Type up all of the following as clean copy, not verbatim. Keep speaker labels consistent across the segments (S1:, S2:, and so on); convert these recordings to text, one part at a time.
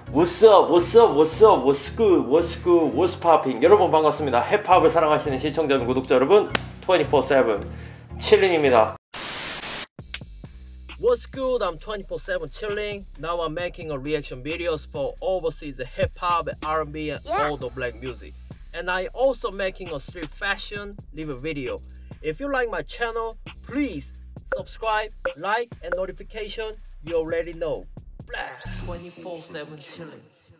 S1: What's up, what's up, what's up, what's good, what's good, what's popping. 여러분 반갑습니다. 힙합을 사랑하시는 시청자 여러분, 구독자 여러분, 24/7 칠린입니다. What's good? I'm 24/7 chilling. Now I'm making a reaction videos for overseas hip hop, R&B, and all the black music. And I also making a street fashion live video. If you like my channel, please subscribe, like, and notification. You already know. 24/7 chilling.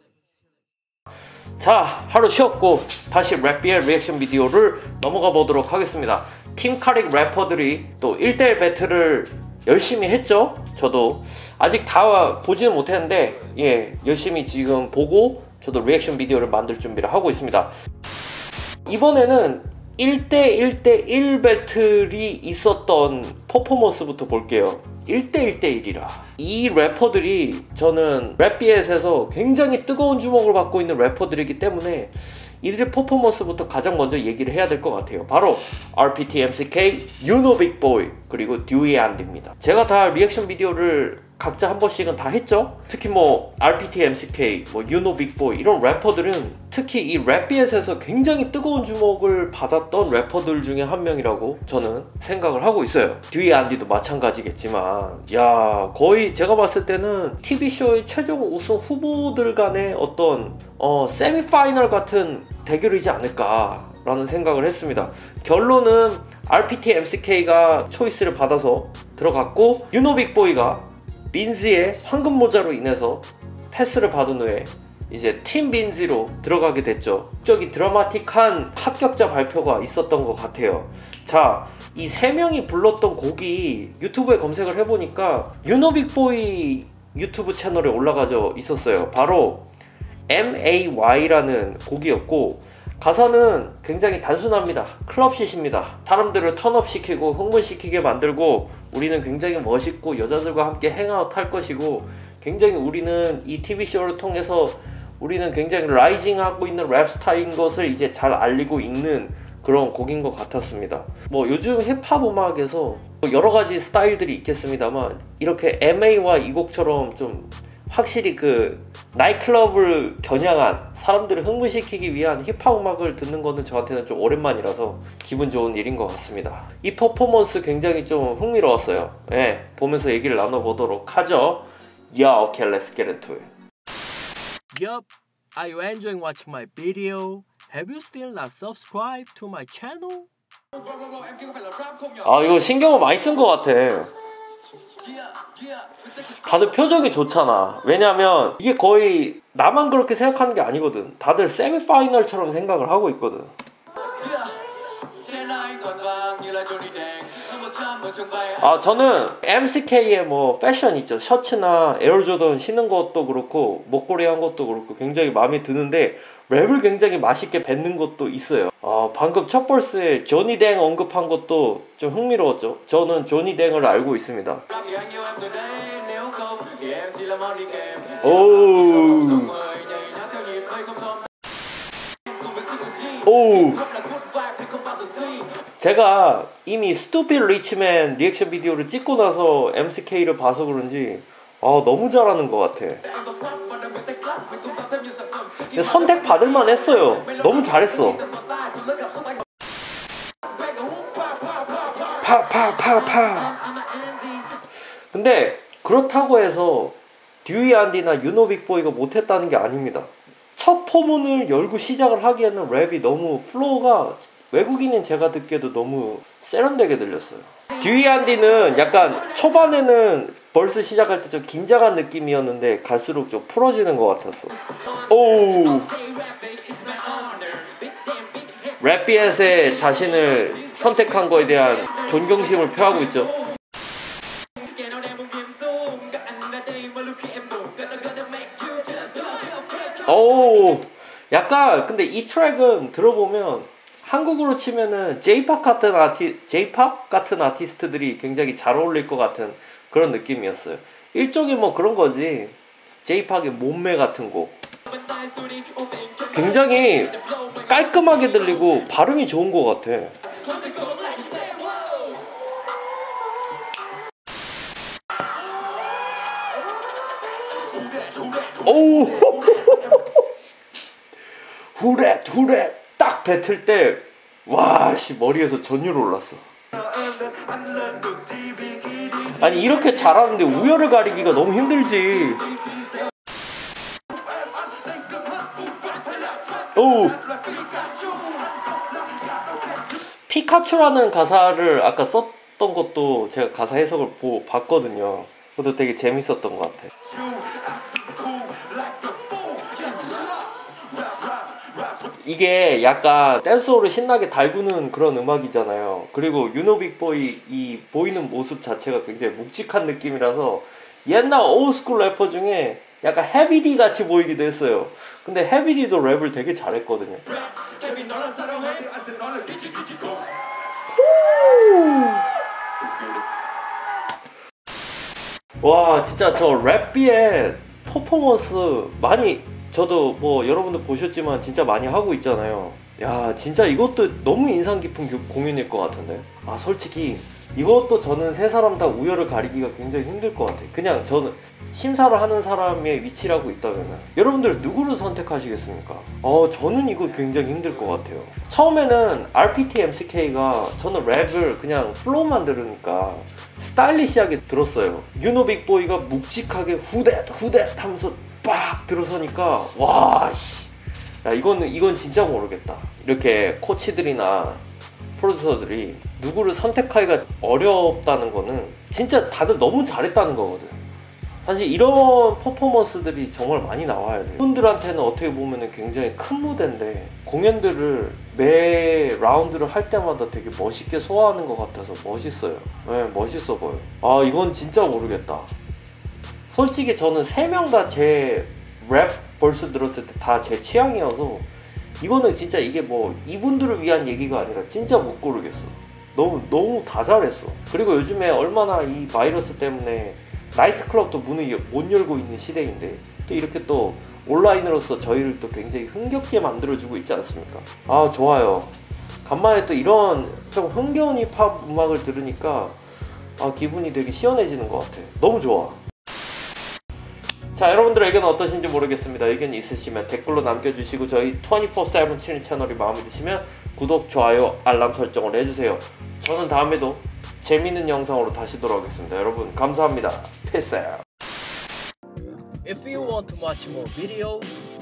S1: 자, 하루 쉬었고 다시 랩비의 리액션 비디오를 넘어가 보도록 하겠습니다. 팀 카릭 래퍼들이 또 1대1 배틀을 열심히 했죠. 저도 아직 다 보지는 못했는데 열심히 지금 보고 저도 리액션 비디오를 만들 준비를 하고 있습니다. 이번에는 1대1 배틀이 있었던 퍼포먼스부터 볼게요. 1대1이라 이 래퍼들이 저는 랩비엣에서 굉장히 뜨거운 주목을 받고 있는 래퍼들이기 때문에 이들의 퍼포먼스부터 가장 먼저 얘기를 해야 될 것 같아요. 바로 RPT, MCK, You Know Big Boy 그리고 듀이 안디입니다. 제가 다 리액션 비디오를 각자 한 번씩은 다 했죠. 특히 뭐 RPT, MCK, 뭐 You Know Big Boy 이런 래퍼들은 특히 이 랩비엣에서 굉장히 뜨거운 주목을 받았던 래퍼들 중에 한 명이라고 저는 생각을 하고 있어요. 듀이 안디도 마찬가지겠지만 거의 제가 봤을 때는 TV쇼의 최종 우승 후보들 간의 어떤 세미파이널 같은 대결이지 않을까 라는 생각을 했습니다. 결론은 RPT, MCK가 초이스를 받아서 들어갔고 You Know Big Boy가 빈지의 황금 모자로 인해서 패스를 받은 후에 이제 팀 빈지로 들어가게 됐죠. 저기 드라마틱한 합격자 발표가 있었던 것 같아요. 자, 이 세 명이 불렀던 곡이 유튜브에 검색을 해보니까 You Know Big Boy 유튜브 채널에 올라가져 있었어요. 바로 MAY라는 곡이었고 가사는 굉장히 단순합니다. 클럽쉿입니다. 사람들을 턴업시키고 흥분시키게 만들고 우리는 굉장히 멋있고 여자들과 함께 행아웃 할 것이고 굉장히 우리는 이 TV쇼를 통해서 우리는 굉장히 라이징하고 있는 랩스타인 것을 이제 잘 알리고 있는 그런 곡인 것 같았습니다. 뭐 요즘 힙합 음악에서 여러가지 스타일들이 있겠습니다만 이렇게 MA와 이 곡처럼 좀 확실히 그 나이클럽을 겨냥한 사람들을 흥분시키기 위한 힙합 음악을 듣는 거는 저한테는 좀 오랜만이라서 기분 좋은 일인 것 같습니다. 이 퍼포먼스 굉장히 좀 흥미로웠어요. 보면서 얘기를 나눠보도록 하죠. Okay, let's get into it. Yup, are you enjoying watching my video? Have you still not subscribed to my channel? 이거 신경을 많이 쓴 것 같아. 다들 표정이 좋잖아. 왜냐면 이게 거의 나만 그렇게 생각하는 게 아니거든. 다들 세미파이널처럼 생각을 하고 있거든. 저는 MCK의 뭐 패션 있죠. 셔츠나 에어조던 신는 것도 그렇고 목걸이 한 것도 그렇고 굉장히 마음에 드는데 랩을 굉장히 맛있게 뱉는 것도 있어요. 방금 첫 벌스에 조니 댕 언급한 것도 좀 흥미로웠죠. 저는 조니 댕을 알고 있습니다. 제가 이미 스투피드 리치맨 리액션 비디오를 찍고 나서 MCK를 봐서 그런지 너무 잘하는 것 같아. 선택 받을만 했어요. 너무 잘했어. 파파파파. 근데 그렇다고 해서 듀이 안디나 You Know Big Boy가 못했다는 게 아닙니다. 첫 포문을 열고 시작을 하기에는 랩이 너무 플로우가 외국인인 제가 듣기에도 너무 세련되게 들렸어요. 듀이 안디는 약간 초반에는 벌스 시작할 때 좀 긴장한 느낌이었는데 갈수록 좀 풀어지는 것 같았어. 랩비엣의 자신을 선택한 거에 대한 존경심을 표하고 있죠. 약간 근데 이 트랙은 들어보면 한국으로 치면은 J-팝 같은 아티스트들이 굉장히 잘 어울릴 것 같은 그런 느낌이었어요. 일종의 뭐 그런 거지. J-팝의 몸매 같은 곡. 굉장히 깔끔하게 들리고 발음이 좋은 것 같아. 오우 후렛 후렛 딱 뱉을 때 와씨 머리에서 전율 올랐어. 아니 이렇게 잘하는데 우열을 가리기가 너무 힘들지. 오 피카츄라는 가사를 아까 썼던 것도 제가 가사 해석을 봤거든요. 그것도 되게 재밌었던 것 같아. 이게 약간 댄스홀을 신나게 달구는 그런 음악이잖아요. 그리고 유노빅보이 이 보이는 모습 자체가 굉장히 묵직한 느낌이라서 옛날 올드스쿨 래퍼 중에 약간 헤비디 같이 보이기도 했어요. 근데 헤비디도 랩을 되게 잘했거든요. 와 진짜 저 랩비의 퍼포먼스 많이 저도 뭐 여러분들 보셨지만 진짜 많이 하고 있잖아요. 야 진짜 이것도 너무 인상 깊은 공연일 것 같은데. 아 솔직히 이것도 저는 세 사람 다 우열을 가리기가 굉장히 힘들 것 같아요. 그냥 저는 심사를 하는 사람의 위치라고 있다면 여러분들 누구를 선택하시겠습니까? 저는 이거 굉장히 힘들 것 같아요. 처음에는 RPT MCK가 저는 랩을 그냥 플로우만 들으니까 스타일리시하게 들었어요. 유노빅보이가 묵직하게 후댓 후댓 하면서 빡 들어서니까 와씨 야 이건 진짜 모르겠다. 이렇게 코치들이나 프로듀서들이 누구를 선택하기가 어렵다는 거는 진짜 다들 너무 잘했다는 거거든. 사실 이런 퍼포먼스들이 정말 많이 나와야 돼요. 분들한테는 어떻게 보면 굉장히 큰 무대인데 공연들을 매 라운드를 할 때마다 되게 멋있게 소화하는 것 같아서 멋있어요. 네, 멋있어 보여. 아 이건 진짜 모르겠다. 솔직히 저는 3명 다 제 랩 벌써 들었을 때 다 제 취향이어서 이거는 진짜 이게 뭐 이분들을 위한 얘기가 아니라 진짜 못 고르겠어. 너무 다 잘했어. 그리고 요즘에 얼마나 이 바이러스 때문에 나이트클럽도 문을 못 열고 있는 시대인데 또 이렇게 또 온라인으로서 저희를 또 굉장히 흥겹게 만들어주고 있지 않습니까? 아 좋아요. 간만에 또 이런 좀 흥겨운 힙합 음악을 들으니까 기분이 되게 시원해지는 것 같아. 너무 좋아. 자 여러분들의 의견은 어떠신지 모르겠습니다. 의견이 있으시면 댓글로 남겨주시고 저희 24/7 치는 채널이 마음에 드시면 구독, 좋아요, 알람 설정을 해주세요. 저는 다음에도 재밌는 영상으로 다시 돌아오겠습니다. 여러분 감사합니다. Peace out. If you want to watch more videos